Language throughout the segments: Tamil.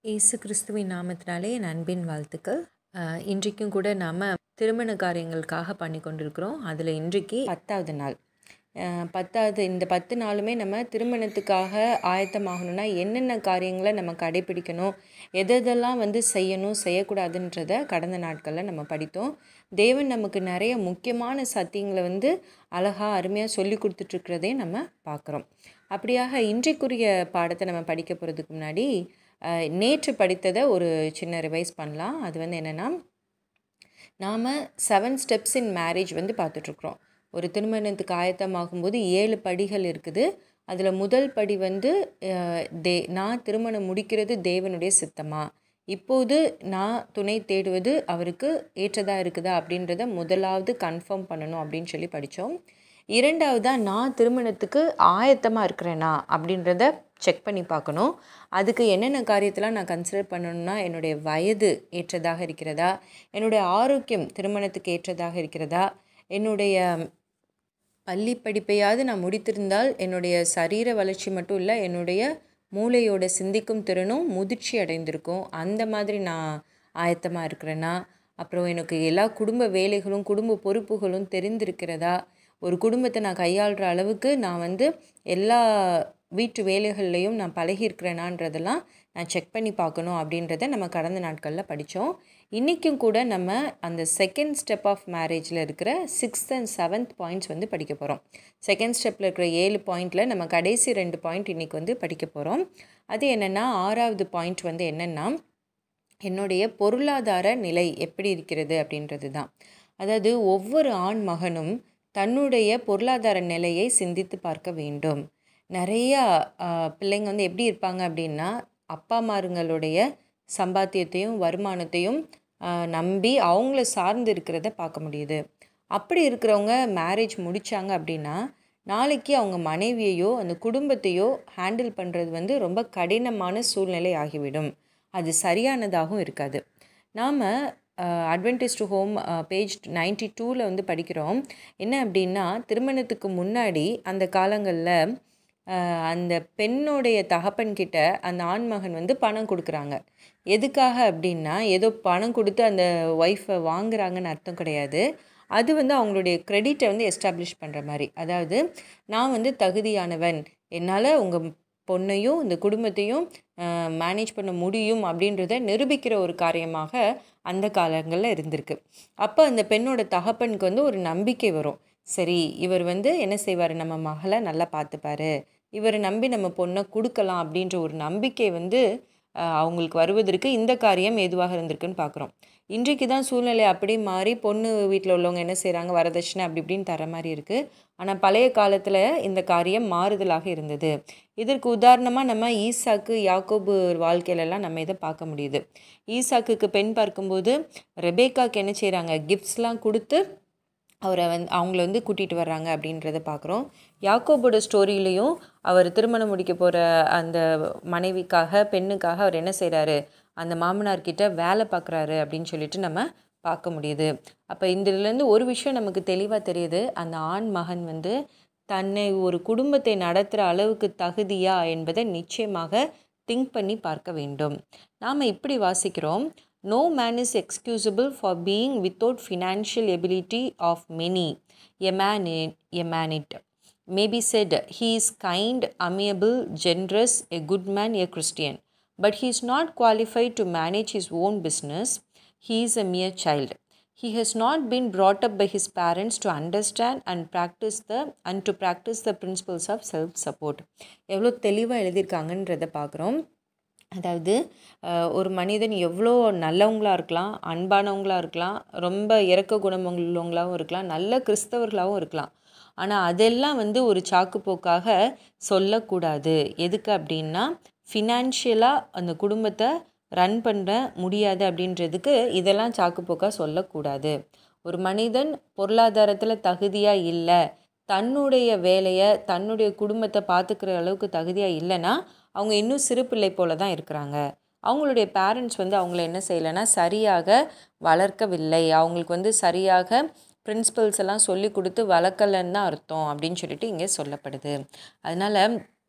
இயேசு கிறிஸ்துவின் நாமத்தினாலே என் அன்பின் வாழ்த்துக்கள். இன்றைக்கும் கூட நாம் திருமண காரியங்களுக்காக பண்ணி கொண்டிருக்கிறோம். அதில் இன்றைக்கு 10வது நாள். இந்த 10 நாளுமே நம்ம திருமணத்துக்காக ஆயத்தமாகணும்னா என்னென்ன காரியங்களை நம்ம கடைப்பிடிக்கணும், எதெல்லாம் செய்யணும் செய்யக்கூடாதுன்றதை கடந்த நாட்களில் நம்ம படித்தோம். தேவன் நமக்கு நிறைய முக்கியமான சத்தியங்களை அழகாக அருமையாக சொல்லி கொடுத்துட்ருக்கிறதே நம்ம பார்க்குறோம். அப்படியாக இன்றைக்குரிய பாடத்தை நம்ம படிக்க போகிறதுக்கு முன்னாடி நேற்று படித்ததை ஒரு சின்ன ரிவைஸ் பண்ணலாம். அது என்னென்னா, நாம் 7 ஸ்டெப்ஸ் இன் மேரேஜ் பார்த்துட்ருக்குறோம். ஒரு திருமணத்துக்கு ஆயத்தமாகும்போது 7 படிகள் இருக்குது. அதில் முதல் படி நான் திருமணம் முடிக்கிறது தேவனுடைய சித்தமா, இப்போது நான் துணை தேடுவது அவருக்கு ஏற்றதாக இருக்குதா அப்படின்றத முதலாவது கன்ஃபார்ம் பண்ணணும் அப்படின்னு சொல்லி படித்தோம். இரண்டாவதாக நான் திருமணத்துக்கு ஆயத்தமாக இருக்கிறேனா அப்படின்றத செக் பண்ணி பார்க்கணும். அதுக்கு என்னென்ன காரியத்தெலாம் நான் கன்சிடர் பண்ணணும்னா, என்னுடைய வயது ஏற்றதாக இருக்கிறதா, என்னுடைய ஆரோக்கியம் திருமணத்துக்கு ஏற்றதாக இருக்கிறதா, என்னுடைய பள்ளி படிப்பையாவது நான் முடித்திருந்தால் என்னுடைய சரீர வளர்ச்சி மட்டும் இல்லை, என்னுடைய மூளையோட சிந்திக்கும் திறனும் முதிர்ச்சி அடைந்திருக்கும், அந்த மாதிரி நான் ஆயத்தமாக இருக்கிறேன்னா, அப்புறம் எனக்கு எல்லா குடும்ப வேலைகளும் குடும்ப பொறுப்புகளும் தெரிந்திருக்கிறதா, ஒரு குடும்பத்தை நான் கையாளுற அளவுக்கு நான் எல்லா வீட்டு வேலைகள்லையும் நான் பழகியிருக்கிறேனான்றதெல்லாம் நான் செக் பண்ணி பார்க்கணும் அப்படின்றத நம்ம கடந்த நாட்களில் படித்தோம். இன்றைக்கும் கூட நம்ம அந்த செகண்ட் ஸ்டெப் ஆஃப் மேரேஜில் இருக்கிற 6th and 7th பாயிண்ட்ஸ் படிக்க போகிறோம். செகண்ட் ஸ்டெப்பில் இருக்கிற 7 பாயிண்டில் நம்ம கடைசி 2 பாயிண்ட் இன்றைக்கி படிக்க போகிறோம். அது என்னென்னா, 6வது பாயிண்ட் என்னென்னா, என்னுடைய பொருளாதார நிலை எப்படி இருக்கிறது அப்படின்றது தான். அதாவது ஒவ்வொரு ஆண் மகனும் தன்னுடைய பொருளாதார நிலையை சிந்தித்து பார்க்க வேண்டும். நிறையா பிள்ளைங்க எப்படி இருப்பாங்க அப்படின்னா, அப்பாமாருங்களுடைய சம்பாத்தியத்தையும் வருமானத்தையும் நம்பி அவங்கள சார்ந்து இருக்கிறத பார்க்க முடியுது. அப்படி இருக்கிறவங்க மேரேஜ் முடித்தாங்க அப்படின்னா, நாளைக்கு அவங்க மனைவியையோ அந்த குடும்பத்தையோ ஹேண்டில் பண்ணுறது ரொம்ப கடினமான சூழ்நிலை ஆகிவிடும். அது சரியானதாகவும் இருக்காது. நாம் அட்வென்டிஸ்ட் ஹோம் பேஜ் 92ல் படிக்கிறோம். என்ன அப்படின்னா, திருமணத்துக்கு முன்னாடி அந்த காலங்களில் அந்த பெண்ணுடைய தகப்பன்கிட்ட அந்த ஆண்மகன் பணம் கொடுக்குறாங்க. எதுக்காக அப்படின்னா, ஏதோ பணம் கொடுத்து அந்த ஒய்ஃபை வாங்குறாங்கன்னு அர்த்தம் கிடையாது. அது அவங்களுடைய கிரெடிட்டை எஸ்டாப்ளிஷ் பண்ணுற மாதிரி. அதாவது, நான் தகுதியானவன், என்னால் உங்கள் பொண்ணையும் இந்த குடும்பத்தையும் மேனேஜ் பண்ண முடியும் அப்படின்றத நிரூபிக்கிற ஒரு காரியமாக அந்த காலங்களில் இருந்திருக்கு. அப்போ அந்த பெண்ணோட தகப்பனுக்கு ஒரு நம்பிக்கை வரும். சரி, இவர் என்ன செய்வார், நம்ம மகளை நல்லா பார்த்துப்பார், இவரை நம்பி நம்ம பொண்ணை கொடுக்கலாம் அப்படின்ற ஒரு நம்பிக்கை அவங்களுக்கு வருவதற்கு இந்த காரியம் எதுவாக இருந்திருக்குன்னு பார்க்குறோம். இன்றைக்கு தான் சூழ்நிலை அப்படி மாறி பொண்ணு வீட்டில் உள்ளவங்க என்ன செய்கிறாங்க, வரதட்சணை அப்படி இப்படின்னு தர மாதிரி இருக்குது. ஆனால் பழைய காலத்தில் இந்த காரியம் மாறுதலாக இருந்தது. இதற்கு உதாரணமாக நம்ம ஈசாக்கு யாக்கோபு வாழ்க்கையிலலாம் நம்ம இதை பார்க்க முடியுது. ஈசாக்குக்கு பெண் பார்க்கும்போது ரெபேக்காக்கு என்ன செய்கிறாங்க, கிஃப்ட்ஸ்லாம் கொடுத்து அவரை அவங்கள கூட்டிகிட்டு வர்றாங்க அப்படின்றத பார்க்குறோம். யாக்கோபோட ஸ்டோரியிலையும் அவர் திருமணம் முடிக்க போகிற அந்த மனைவிக்காக பெண்ணுக்காக அவர் என்ன செய்கிறாரு, அந்த மாமனார்கிட்ட வேலை பார்க்குறாரு அப்படின்னு சொல்லிட்டு நம்ம பார்க்க முடியுது. அப்போ இதுலேருந்து ஒரு விஷயம் நமக்கு தெளிவாக தெரியுது, அந்த ஆண் மகன் தன்னை ஒரு குடும்பத்தை நடத்துகிற அளவுக்கு தகுதியா என்பதை நிச்சயமாக திங்க் பண்ணி பார்க்க வேண்டும். நாம் இப்படி வாசிக்கிறோம், no man is excusable for being without financial ability of many. A man it may be said, he is kind, amiable, generous, a good man, a Christian. But he is not qualified to manage his own business. He is a mere child. He has not been brought up by his parents to understand and to practice the principles of self-support. எவ்வளோ தெளிவாக எழுதியிருக்காங்கன்றதை பார்க்குறோம். அதாவது, ஒரு மனிதன் எவ்வளோ நல்லவங்களாக இருக்கலாம், அன்பானவங்களாக இருக்கலாம், ரொம்ப இரக்க குணமுள்ளவங்களாகவும் இருக்கலாம், நல்ல கிறிஸ்தவர்களாகவும் இருக்கலாம். ஆனால் அதெல்லாம் ஒரு சாக்குப்போக்காக சொல்லக்கூடாது. எதுக்கு அப்படின்னா, ஃபினான்ஷியலாக அந்த குடும்பத்தை ரன் பண்ண முடியாது அப்படின்றதுக்கு இதெல்லாம் சாக்குப்போக்காக சொல்லக்கூடாது. ஒரு மனிதன் பொருளாதாரத்தில் தகுதியாக இல்லை, தன்னுடைய வேலையை தன்னுடைய குடும்பத்தை பார்த்துக்கிற அளவுக்கு தகுதியாக இல்லைன்னா அவங்க இன்னும் சிறு பிள்ளை போல தான் இருக்கிறாங்க. அவங்களுடைய பேரண்ட்ஸ் அவங்கள என்ன செய்யலைன்னா சரியாக வளர்க்கவில்லை, அவங்களுக்கு சரியாக பிரின்சிபல்ஸ் எல்லாம் சொல்லி கொடுத்து வளர்க்கலன்னு தான் அர்த்தம் அப்படின்னு சொல்லிட்டு இங்கே சொல்லப்படுது. அதனால்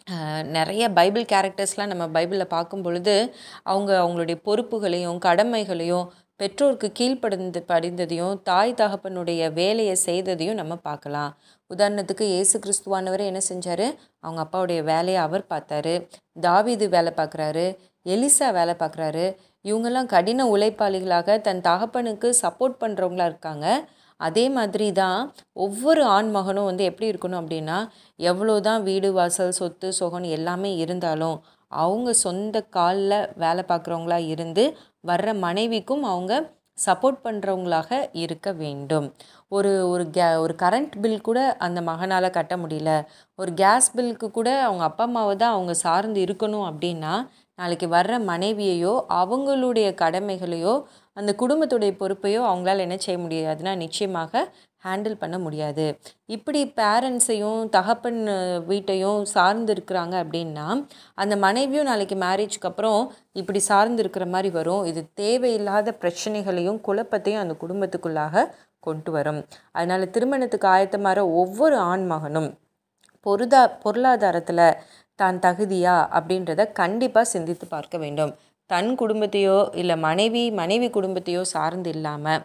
நிறைய பைபிள் கேரக்டர்ஸ்லாம் நம்ம பைபிளில் பார்க்கும் பொழுது அவங்களுடைய பொறுப்புகளையும் கடமைகளையும் பெற்றோருக்கு படிந்ததையும் தாய் தகப்பனுடைய வேலையை செய்ததையும் நம்ம பார்க்கலாம். உதாரணத்துக்கு இயேசு கிறிஸ்துவானவர் என்ன செஞ்சார்? அவங்க அப்பாவுடைய வேலையை அவர் பார்த்தாரு. தாவீது வேலை பார்க்குறாரு, எலிசா வேலை பார்க்குறாரு. இவங்கெல்லாம் கடின உழைப்பாளிகளாக தன் தகப்பனுக்கு சப்போர்ட் பண்ணுறவங்களா இருக்காங்க. அதே மாதிரி தான் ஒவ்வொரு ஆண் மகனும் எப்படி இருக்கணும் அப்படின்னா, எவ்வளோ தான் வீடு வாசல் சொத்து சொகன் எல்லாமே இருந்தாலும் அவங்க சொந்த காலில் வேலை பார்க்குறவங்களா இருந்து வர்ற மனைவிக்கும் அவங்க சப்போர்ட் பண்ணுறவங்களாக இருக்க வேண்டும். ஒரு கரண்ட் பில் கூட அந்த மகனால் கட்ட முடியல, ஒரு கேஸ் பில்லுக்கு கூட அவங்க அப்பா அம்மாவை தான் அவங்க சார்ந்து இருக்கணும் அப்படின்னா, நாளைக்கு வர்ற மனைவியையோ அவங்களுடைய கடமைகளையோ அந்த குடும்பத்துடைய பொறுப்பையோ அவங்களால என்ன செய்ய முடியாதுன்னா நிச்சயமாக ஹேண்டில் பண்ண முடியாது. இப்படி பேரண்ட்ஸையும் தகப்பன் வீட்டையும் சார்ந்து இருக்கிறாங்க அப்படின்னா அந்த மனைவியும் நாளைக்கு மேரேஜ்க்கு அப்புறம் இப்படி சார்ந்து இருக்கிற மாதிரி வரும். இது தேவையில்லாத பிரச்சனைகளையும் குழப்பத்தையும் அந்த குடும்பத்துக்குள்ளாக கொண்டு வரும். அதனால் திருமணத்துக்கு ஆயத்தமாகிற ஒவ்வொரு ஆண் மகனும் பொருளாதாரத்தில் தான் தகுதியா அப்படின்றத கண்டிப்பாக சிந்தித்து பார்க்க வேண்டும். தன் குடும்பத்தையோ இல்லை மனைவி குடும்பத்தையோ சார்ந்து இல்லாமல்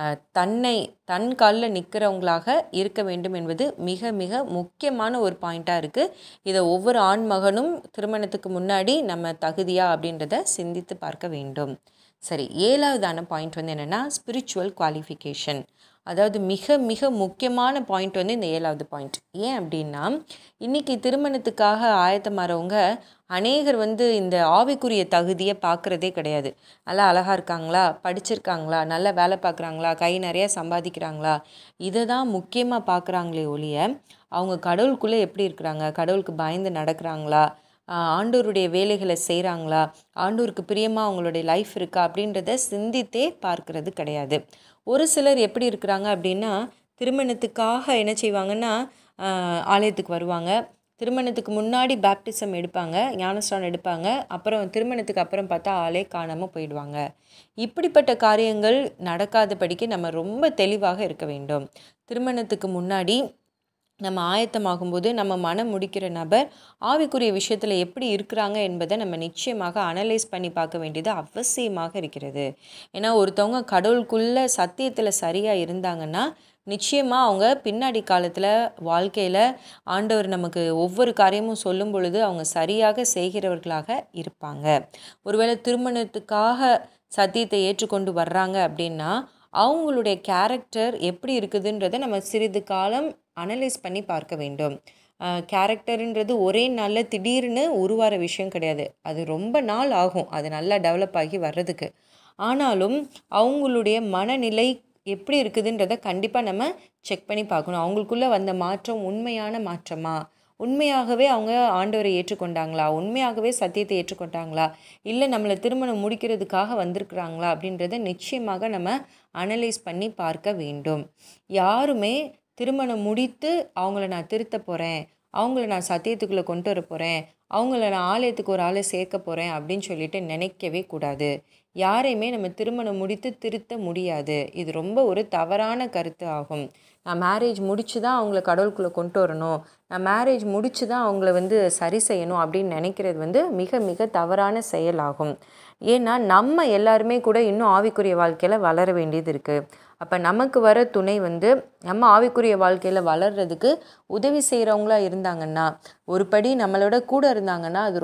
தன் காலில் நிற்கிறவங்களாக இருக்க வேண்டும் என்பது மிக மிக முக்கியமான ஒரு பாயிண்ட்டாக இருக்குது. இதை ஒவ்வொரு ஆண் மகனும் திருமணத்துக்கு முன்னாடி நம்ம தகுதியா அப்படின்றத சிந்தித்து பார்க்க வேண்டும். சரி, 7வதான பாயிண்ட் என்னென்னா ஸ்பிரிச்சுவல் குவாலிஃபிகேஷன். அதாவது மிக மிக முக்கியமான பாயிண்ட் இந்த 7வது பாயிண்ட். ஏன் அப்படின்னா, இன்றைக்கி திருமணத்துக்காக ஆயத்தமாகறவங்க அநேகர் இந்த ஆவிக்குரிய தகுதியை பார்க்குறதே கிடையாது. நல்லா அழகாக இருக்காங்களா, படிச்சிருக்காங்களா, நல்லா வேலை பார்க்குறாங்களா, கை நிறையா சம்பாதிக்கிறாங்களா, இதை தான் முக்கியமாக பார்க்குறாங்களே ஒழிய அவங்க கடவுளுக்குள்ளே எப்படி இருக்கிறாங்க, கடவுளுக்கு பயந்து நடக்கிறாங்களா, ஆண்டவருடைய வேலைகளை செய்கிறாங்களா, ஆண்டவருக்கு பிரியமாக அவங்களுடைய லைஃப் இருக்கா அப்படின்றத சிந்தித்தே பார்க்கறது கிடையாது. ஒரு சிலர் எப்படி இருக்கிறாங்க அப்படின்னா, திருமணத்துக்காக என்ன செய்வாங்கன்னா ஆலயத்துக்கு வருவாங்க, திருமணத்துக்கு முன்னாடி பேப்டிசம் எடுப்பாங்க, ஞானஸ்நானம் எடுப்பாங்க, அப்புறம் திருமணத்துக்கு அப்புறம் பார்த்தா ஆளே காணாமல் போயிடுவாங்க. இப்படிப்பட்ட காரியங்கள் நடக்காதபடிக்கு நம்ம ரொம்ப தெளிவாக இருக்க வேண்டும். திருமணத்துக்கு முன்னாடி நம்ம ஆயத்தமாகும்போது நம்ம மனம் முடிக்கிற நபர் ஆவிக்குரிய விஷயத்தில் எப்படி இருக்கிறாங்க என்பதை நம்ம நிச்சயமாக அனலைஸ் பண்ணி பார்க்க வேண்டியது அவசியமாக இருக்கிறது. ஏன்னா ஒருத்தவங்க கடவுளுக்குள்ள சத்தியத்தில் சரியாக இருந்தாங்கன்னா நிச்சயமாக அவங்க பின்னாடி காலத்தில் வாழ்க்கையில் ஆண்டவர் நமக்கு ஒவ்வொரு காரியமும் சொல்லும் பொழுது அவங்க சரியாக செய்கிறவர்களாக இருப்பாங்க. ஒருவேளை திருமணத்துக்காக சத்தியத்தை ஏற்றுக்கொண்டு வர்றாங்க அப்படின்னா அவங்களுடைய கேரக்டர் எப்படி இருக்குதுன்றதை நம்ம சிறிது காலம் அனலைஸ் பண்ணி பார்க்க வேண்டும். கேரக்டருன்றது ஒரே நாளில் திடீர்னு உருவாகிற விஷயம் கிடையாது. அது ரொம்ப நாள் ஆகும் அது நல்லா டெவலப் ஆகி வர்றதுக்கு. ஆனாலும் அவங்களுடைய மனநிலை எப்படி இருக்குதுன்றதை கண்டிப்பாக நம்ம செக் பண்ணி பார்க்கணும். அவங்களுக்குள்ளே வந்த மாற்றம் உண்மையான மாற்றமா, உண்மையாகவே அவங்க ஆண்டவரை ஏற்றுக்கொண்டாங்களா, உண்மையாகவே சத்தியத்தை ஏற்றுக்கொண்டாங்களா, இல்லை நம்மளை திருமணம் முடிக்கிறதுக்காக வந்திருக்கிறாங்களா அப்படின்றத நிச்சயமாக நம்ம அனலைஸ் பண்ணி பார்க்க வேண்டும். யாருமே திருமணம் முடித்து அவங்கள நான் திருத்த போகிறேன், அவங்கள நான் சத்தியத்துக்குள்ளே கொண்டு வர போகிறேன், அவங்கள நான் ஆலயத்துக்கு ஒரு ஆளை சேர்க்க போகிறேன் அப்படின்னு சொல்லிட்டு நினைக்கவே கூடாது. யாரையுமே நம்ம திருமணம் முடித்து திருத்த முடியாது. இது ரொம்ப ஒரு தவறான கருத்து ஆகும். நான் மேரேஜ் முடித்து தான் அவங்கள கடவுளுக்குள்ளே கொண்டு வரணும், நான் மேரேஜ் முடித்து தான் அவங்கள சரி செய்யணும் அப்படின்னு நினைக்கிறது மிக மிக தவறான செயலாகும். ஏன்னா நம்ம எல்லாருமே கூட இன்னும் ஆவிக்குரிய வாழ்க்கையில் வளர வேண்டியது இருக்குது. அப்போ நமக்கு வர துணை நம்ம ஆவிக்குரிய வாழ்க்கையில் வளர்கிறதுக்கு உதவி செய்கிறவங்களா இருந்தாங்கன்னா, ஒரு படி நம்மளோட கூட இருந்தாங்கன்னா அது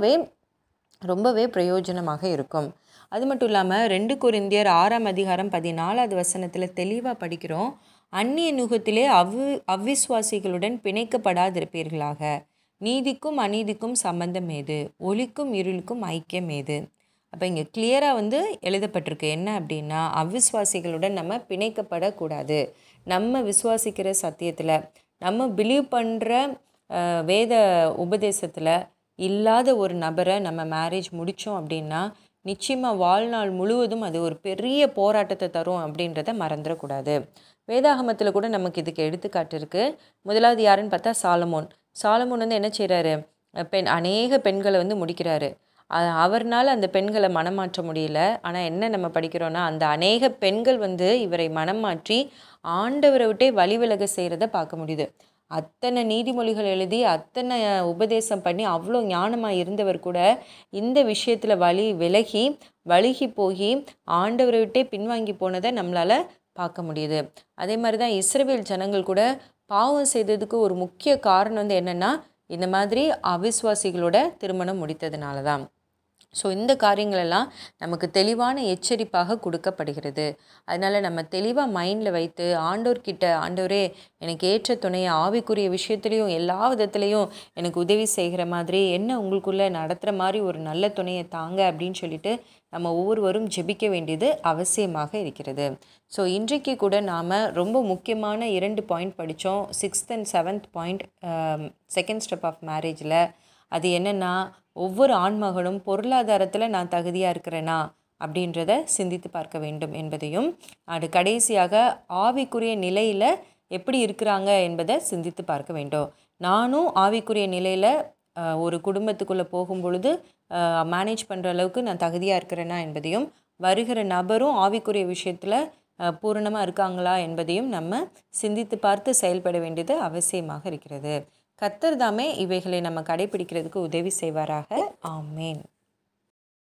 ரொம்பவே பிரயோஜனமாக இருக்கும். அது மட்டும் இல்லாமல் 2 கொரிந்தியர் 6ஆம் அதிகாரம் 14வது வசனத்தில் தெளிவாக படிக்கிறோம், அந்நிய நுகத்திலே அவ்விசுவாசிகளுடன் பிணைக்கப்படாதிருப்பீர்களாக, நீதிக்கும் அநீதிக்கும் சம்பந்தம் ஏது, ஒளிக்கும் இருளுக்கும் ஐக்கியம் ஏது. அப்போ இங்கே கிளியராக எழுதப்பட்டிருக்கு என்ன அப்படின்னா, அவ்விசுவாசிகளுடன் நம்ம பிணைக்கப்படக்கூடாது. நம்ம விசுவாசிக்கிற சத்தியத்தில், நம்ம பிலீவ் பண்ணுற வேத உபதேசத்தில் இல்லாத ஒரு நபரை நம்ம மேரேஜ் முடித்தோம் அப்படின்னா நிச்சயமாக வாழ்நாள் முழுவதும் அது ஒரு பெரிய போராட்டத்தை தரும் அப்படின்றத மறந்துடக்கூடாது. வேதாகமத்தில் கூட நமக்கு இதுக்கு எடுத்துக்காட்டு இருக்குது. முதலாவது யாருன்னு பார்த்தா சாலமோன் என்ன செய்கிறாரு, அநேக பெண்களை முடிக்கிறாரு. அவர்னால் அந்த பெண்களை மனம் மாற்ற முடியல. ஆனால் என்ன நம்ம படிக்கிறோன்னா, அந்த அநேக பெண்கள் இவரை மனம் மாற்றி ஆண்டவரை விட்டே வழி விலக செய்கிறத பார்க்க முடியுது. அத்தனை நீதிமொழிகள் எழுதி அத்தனை உபதேசம் பண்ணி அவ்வளோ ஞானமாக இருந்தவர் கூட இந்த விஷயத்தில் வழுகி போய் ஆண்டவரை விட்டே பின்வாங்கி போனதை நம்மளால் பார்க்க முடியுது. அதே மாதிரி தான் இஸ்ரவேல் ஜனங்கள் கூட பாவம் செய்ததுக்கு ஒரு முக்கிய காரணம் என்னென்னா இந்த மாதிரி அவிசுவாசிகளோட திருமணம் முடித்ததுனால தான். ஸோ இந்த காரியங்களெல்லாம் நமக்கு தெளிவான எச்சரிப்பாக கொடுக்கப்படுகிறது. அதனால் நம்ம தெளிவாக மைண்டில் வைத்து ஆண்டவரே எனக்கு ஏற்ற துணையை ஆவிக்குரிய விஷயத்துலேயும் எல்லா விதத்துலேயும் எனக்கு உதவி செய்கிற மாதிரி என்ன உங்களுக்குள்ளே நடத்துகிற மாதிரி ஒரு நல்ல துணையை தாங்க அப்படின்னு சொல்லிட்டு நம்ம ஒவ்வொருவரும் ஜெபிக்க வேண்டியது அவசியமாக இருக்கிறது. ஸோ இன்றைக்கு கூட நாம் ரொம்ப முக்கியமான 2 பாயிண்ட் படித்தோம். 6th and 7th point second step of மேரேஜில். அது என்னென்னா, ஒவ்வொரு ஆண்மகனும் பொருளாதாரத்தில் நான் தகுதியாக இருக்கிறேனா அப்படின்றத சிந்தித்து பார்க்க வேண்டும் என்பதையும், அது கடைசியாக ஆவிக்குரிய நிலையில் எப்படி இருக்கிறாங்க என்பதை சிந்தித்து பார்க்க வேண்டும். நானும் ஆவிக்குரிய நிலையில் ஒரு குடும்பத்துக்குள்ளே போகும் பொழுது மேனேஜ் பண்ணுற அளவுக்கு நான் தகுதியாக இருக்கிறேனா என்பதையும், வருகிற நபரும் ஆவிக்குரிய விஷயத்தில் பூரணமாக இருக்காங்களா என்பதையும் நம்ம சிந்தித்து பார்த்து செயல்பட வேண்டியது அவசியமாக இருக்கிறது. கர்த்தர் தாமே இவைகளை நம்ம கடைபிடிக்கிறதுக்கு உதவி செய்வாராக. ஆமேன்.